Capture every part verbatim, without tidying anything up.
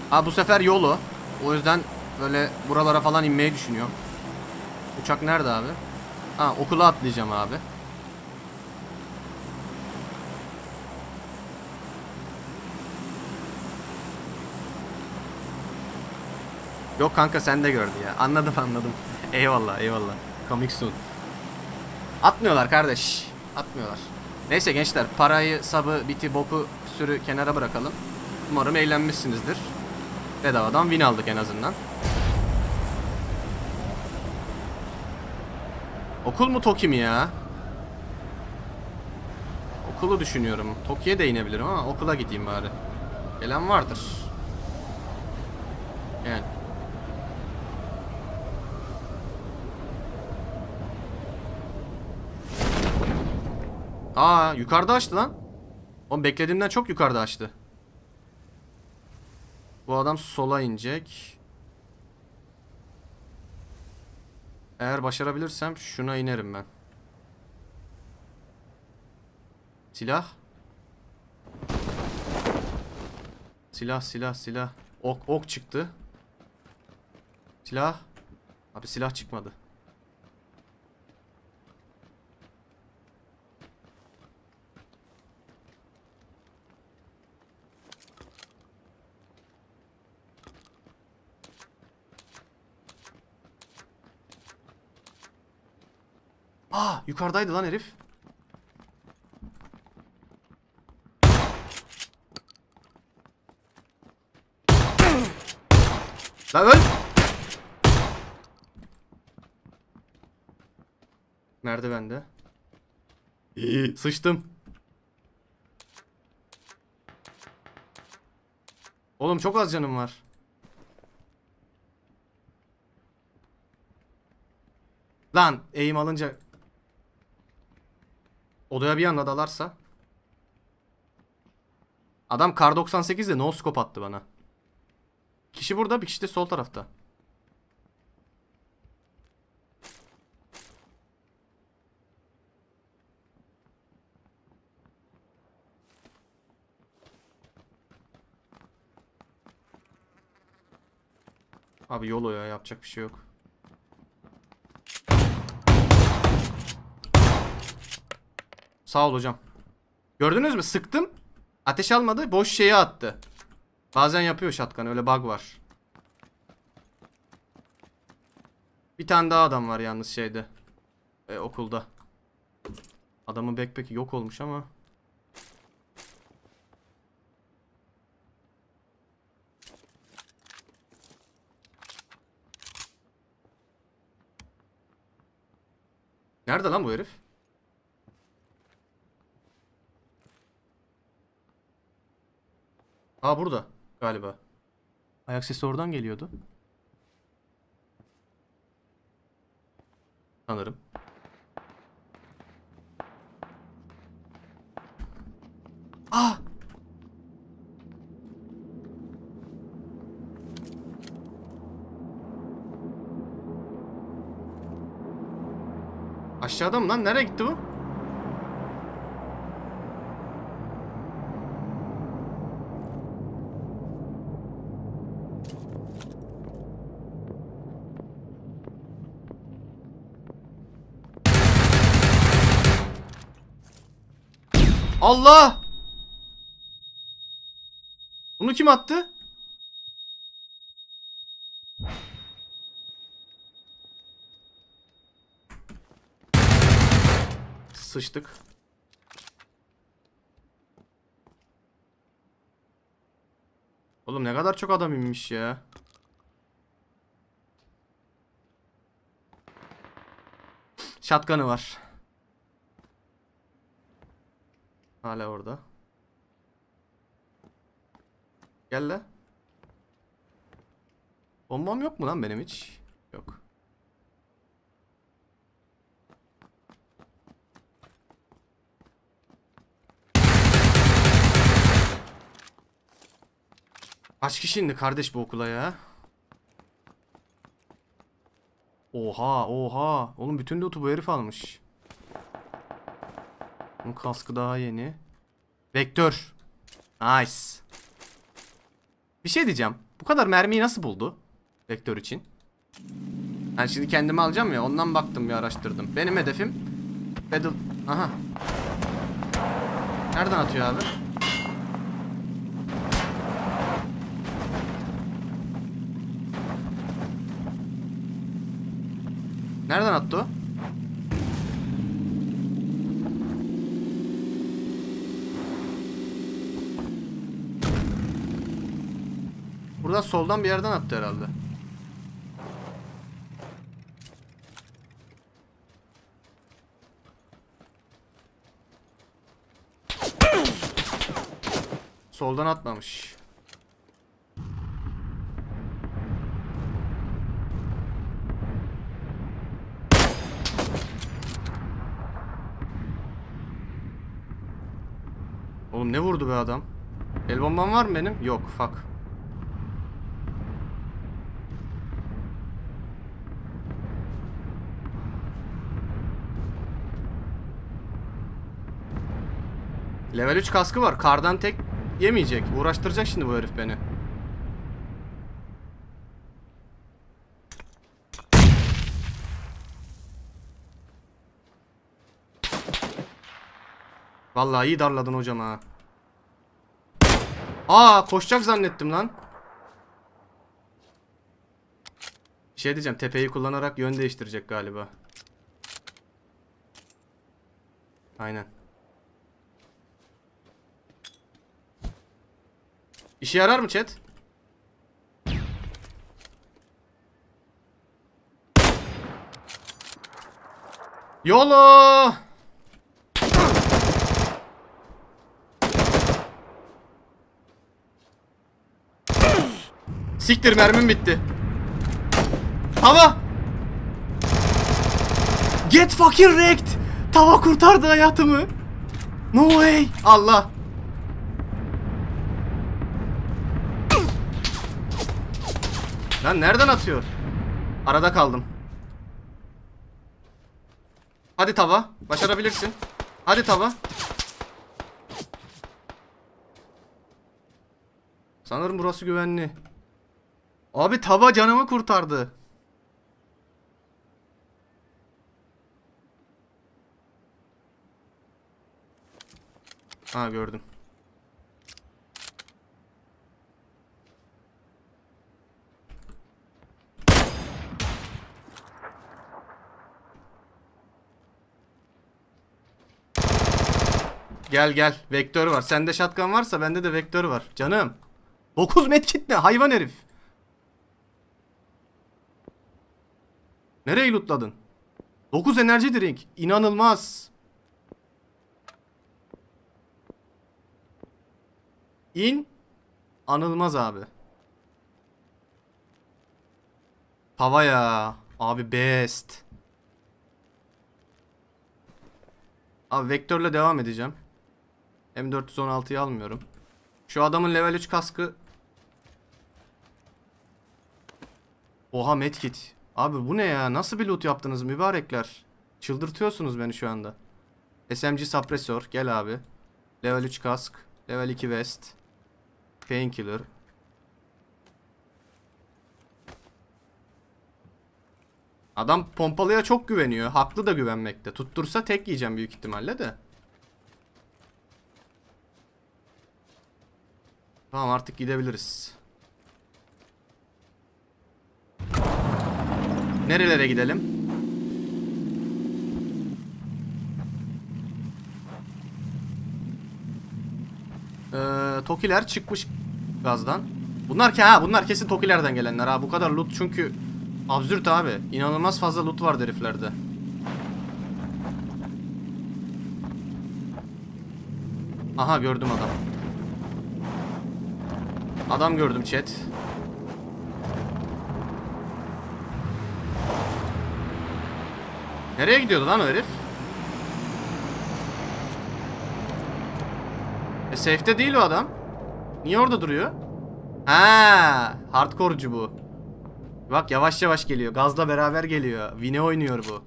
Ha bu sefer yolu. O yüzden böyle buralara falan inmeyi düşünüyorum. Uçak nerede abi? Ha okula atlayacağım abi. Yok kanka sen de gördü ya. Anladım anladım. Eyvallah eyvallah. Coming soon. Atmıyorlar kardeş. Atmıyorlar. Neyse gençler, parayı, sabı, biti, boku sürü kenara bırakalım. Umarım eğlenmişsinizdir. Bedavadan win aldık en azından. Okul mu Toki mi ya? Okulu düşünüyorum. Toki'ye de inebilirim ama okula gideyim bari. Gelen vardır. Yani. Aa yukarıda açtı lan. Oğlum beklediğimden çok yukarıda açtı. Bu adam sola inecek. Eğer başarabilirsem şuna inerim ben. Silah. Silah silah silah. Ok ok çıktı. Silah. Abi silah çıkmadı. Aa yukarıdaydı lan herif. Lan öl. Merdivende. İyi. Sıçtım. Oğlum çok az canım var. Lan eğim alınca odaya bir anda dalarsa. Adam kar doksan sekizle no scope attı bana. Kişi burada, bir kişi de sol tarafta. Abi yol o ya, yapacak bir şey yok. Sağ ol hocam. Gördünüz mü? Sıktım. Ateş almadı. Boş şeye attı. Bazen yapıyor shotgun. Öyle bug var. Bir tane daha adam var yalnız şeyde. E, okulda. Adamın backpack'i yok olmuş ama. Nerede lan bu herif? Aa burada galiba. Ayak sesi oradan geliyordu. Sanırım. Ah! Aşağıda mı lan? Nereye gitti bu? Allah! Bunu kim attı? Sıçtık. Oğlum ne kadar çok adam inmiş ya. Shotgun'ı var. Hala orada. Gel la. Bombam yok mu lan benim hiç? Yok. Kaç kişi indi kardeş bu okula ya? Oha oha. Oğlum bütün lootu bu herif almış. Bunun kaskı daha yeni. Vektör. Nice. Bir şey diyeceğim. Bu kadar mermiyi nasıl buldu? Vektör için. Ben şimdi kendimi alacağım ya, ondan baktım, bir araştırdım. Benim hedefim Battle... Aha. Nereden atıyor abi? Nereden attı o? Buradan soldan bir yerden attı herhalde. Soldan atmamış. Oğlum ne vurdu be adam? El bombam var mı benim? Yok, fuck. Level üç kaskı var. Kardan tek yemeyecek. Uğraştıracak şimdi bu herif beni. Vallahi iyi darladın hocam ha. Aa, koşacak zannettim lan. Bir şey diyeceğim. Tepeyi kullanarak yön değiştirecek galiba. Aynen. İşe yarar mı chat? YOLO! Siktir, mermim bitti. Tava! Get fucking wrecked! Tava kurtardı hayatımı. No way! Allah! Lan nereden atıyor? Arada kaldım. Hadi tava. Başarabilirsin. Hadi tava. Sanırım burası güvenli. Abi tava canımı kurtardı. Ha, gördüm. Gel gel. Vektör var. Sende shotgun varsa bende de vektör var. Canım. dokuz medkit ne? Hayvan herif. Nereyi lootladın? dokuz enerji drink. İnanılmaz. İn. Anılmaz abi. Tava ya. Abi best. Abi vektörle devam edeceğim. M dört yüz on altıyı almıyorum. Şu adamın level üç kaskı. Oha, medkit. Abi bu ne ya? Nasıl bir loot yaptınız mübarekler? Çıldırtıyorsunuz beni şu anda. S M G suppressor. Gel abi. Level üç kask. Level iki vest. Painkiller. Adam pompalıya çok güveniyor. Haklı da güvenmekte. Tuttursa tek yiyeceğim büyük ihtimalle de. Tamam, artık gidebiliriz. Nerelere gidelim? Ee, Tokiler çıkmış gazdan. Bunlar ki ha, bunlar kesin Tokilerden gelenler ha. Bu kadar loot çünkü absürt abi. İnanılmaz fazla loot var heriflerde. Aha, gördüm adam. Adam gördüm chat. Nereye gidiyordu lan o herif? E safe'te değil o adam. Niye orada duruyor? Ha, hardcore'cu bu. Bak yavaş yavaş geliyor. Gazla beraber geliyor. Vine oynuyor bu.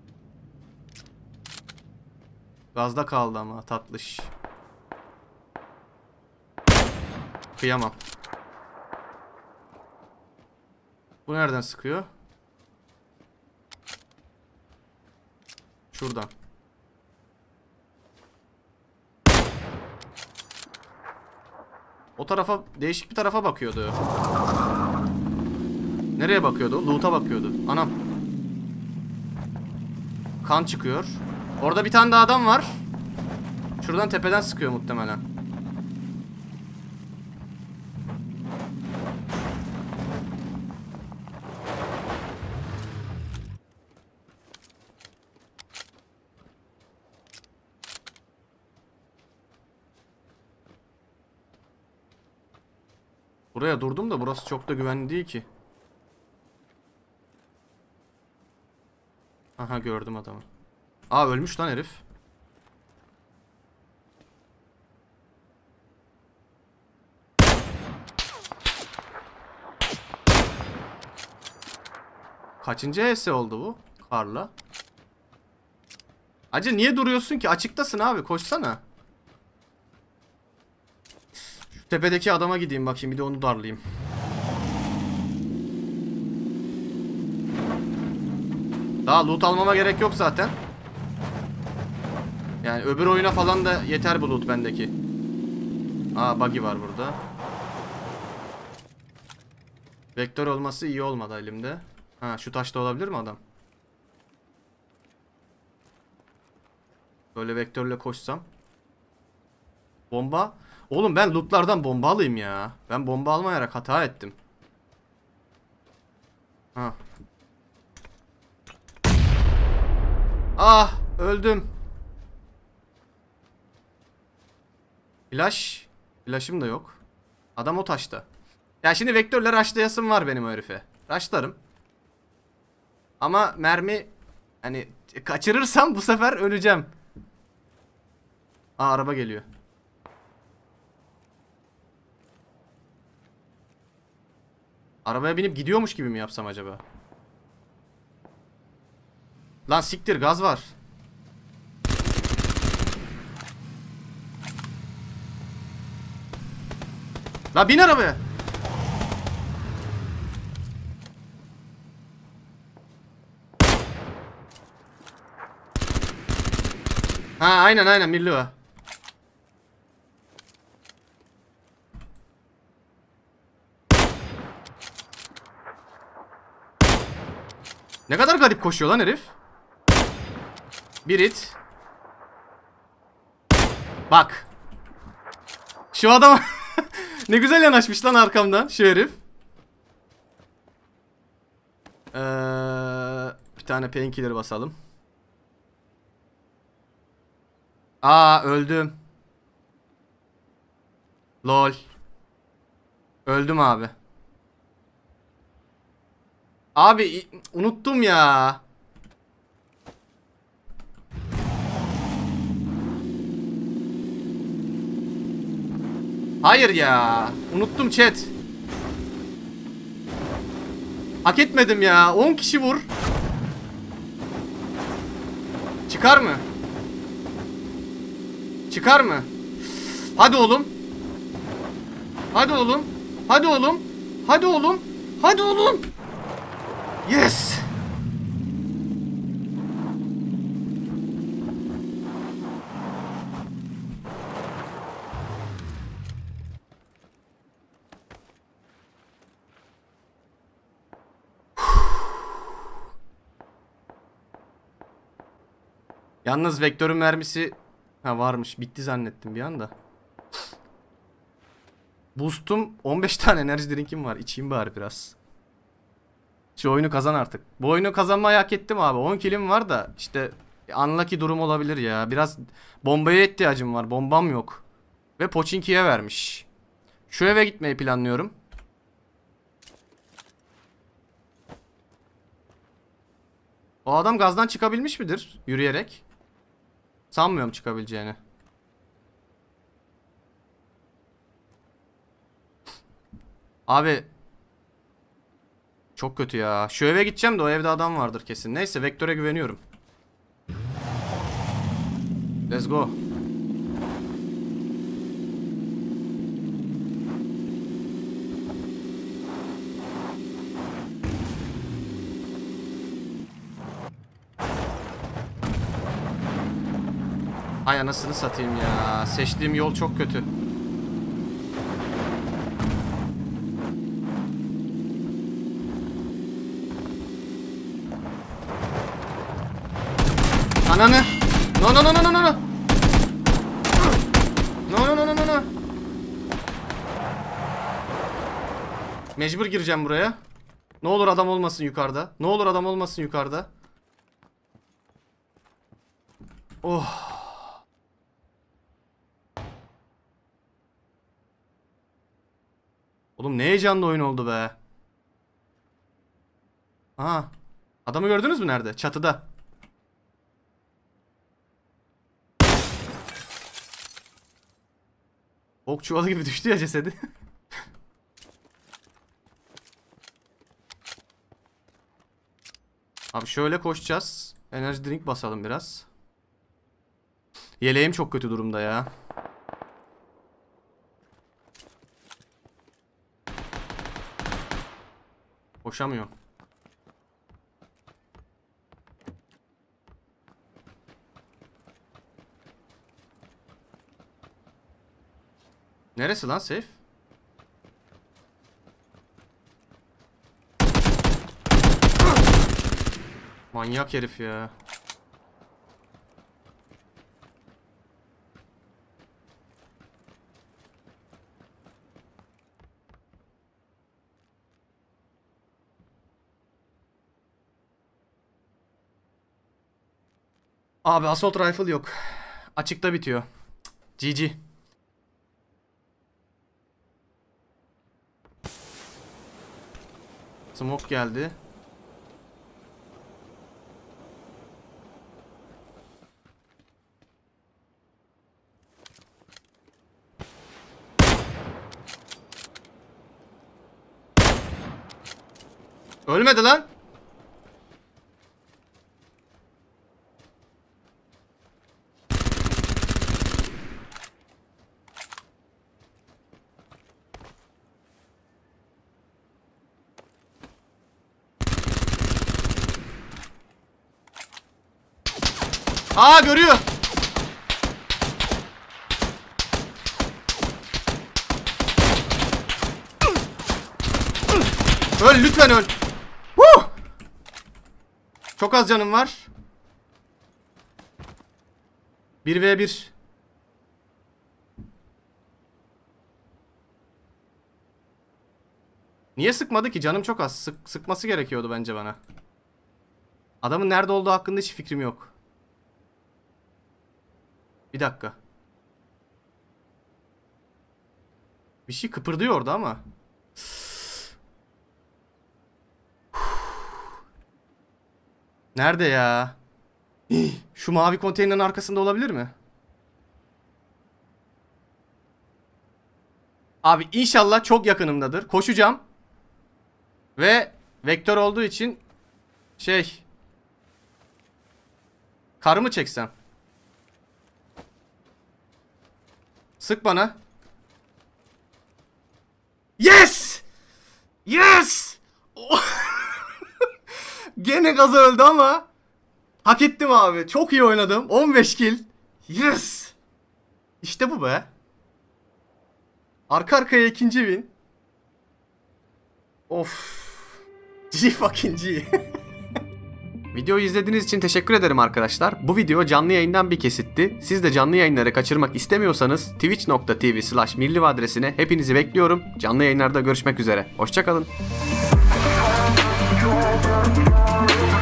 Gazda kaldı ama tatlış. Kıyamam. Bu nereden sıkıyor? Şuradan. O tarafa, değişik bir tarafa bakıyordu. Nereye bakıyordu? Loot'a bakıyordu. Anam. Kan çıkıyor. Orada bir tane daha adam var. Şuradan tepeden sıkıyor muhtemelen. Buraya durdum da burası çok da güvenli değil ki. Aha, gördüm adamı. Aa, ölmüş lan herif. Kaçıncı E S oldu bu? Karla. Acı niye duruyorsun ki? Açıktasın abi, koşsana. Şu tepedeki adama gideyim bakayım, bir de onu darlayayım. Daha loot almama gerek yok zaten. Yani öbür oyuna falan da yeter bu loot bendeki. Aa, buggy var burada. Vektör olması iyi olmadı elimde. Ha, şu taşta olabilir mi adam? Böyle vektörle koşsam. Bomba. Oğlum ben lootlardan bomba alayım ya. Ben bomba almayarak hata ettim. Ha. Ah, öldüm. Flash. Flash'ım da yok. Adam o taşta. Ya şimdi vektörle rushlayasım var benim o herife. Rushlarım. Ama mermi, hani kaçırırsam bu sefer öleceğim. Aa, araba geliyor. Arabaya binip gidiyormuş gibi mi yapsam acaba? Lan siktir, gaz var. La bin arabaya. Ha, aynen aynen Milli. Ne kadar garip koşuyor lan herif. Bir it. Bak. Şu adam ne güzel yanaşmış lan arkamdan şu herif. Ee, bir tane painkiller basalım. Aa, öldüm. Lol. Öldüm abi. Abi unuttum ya. Hayır ya. Unuttum chat. Hak etmedim ya. on kişi vur. Çıkar mı? Çıkar mı? Hadi oğlum. Hadi oğlum. Hadi oğlum. Hadi oğlum. Hadi oğlum. Yes. Yalnız vektörün mermisi ha varmış. Bitti zannettim bir anda. Boost'um on beş tane enerji drinkim var. İçeyim bari biraz. Şu oyunu kazan artık. Bu oyunu kazanmayı hak ettim abi. on kilim var da işte unlucky durum olabilir ya. Biraz bombaya ihtiyacım var. Bombam yok. Ve Pochinki'ye vermiş. Şu eve gitmeyi planlıyorum. O adam gazdan çıkabilmiş midir? Yürüyerek. Sanmıyorum çıkabileceğini. Abi çok kötü ya. Şu eve gideceğim de o evde adam vardır kesin. Neyse, vektöre güveniyorum. Let's go. Ay anasını satayım ya. Seçtiğim yol çok kötü. Ananı. No no no no no no. No no no no no no. Mecbur gireceğim buraya. Ne olur adam olmasın yukarıda. Ne olur adam olmasın yukarıda. Oh. Oğlum ne heyecanlı oyun oldu be. Aha. Adamı gördünüz mü nerede? Çatıda. Ok çuvalı gibi düştü ya cesedi. Abi şöyle koşacağız. Enerji drink basalım biraz. Yeleğim çok kötü durumda ya. Koşamıyorum. Neresi lan safe? Manyak herif ya. Abi assault rifle yok. Açıkta bitiyor. G G. Smoke geldi. Ölmedi lan. Aa görüyor. Öl lütfen öl. Huh! Çok az canım var. bir ve bir. Niye sıkmadı ki? Canım çok az. Sık, sıkması gerekiyordu bence bana. Adamın nerede olduğu hakkında hiç fikrim yok. Bir dakika. Bir şey kıpırdıyor orada ama. Nerede ya? Şu mavi konteynerin arkasında olabilir mi? Abi inşallah çok yakınımdadır. Koşacağım. Ve vektör olduğu için şey, karımı çeksem. Sık bana. Yes! Yes! Gene gaza öldü ama hak ettim abi. Çok iyi oynadım. on beş kill. Yes! İşte bu be. Arka arkaya ikinci win. Of. G fucking G. Videoyu izlediğiniz için teşekkür ederim arkadaşlar. Bu video canlı yayından bir kesitti. Siz de canlı yayınları kaçırmak istemiyorsanız twitch nokta tv slash milliv adresine hepinizi bekliyorum. Canlı yayınlarda görüşmek üzere. Hoşça kalın.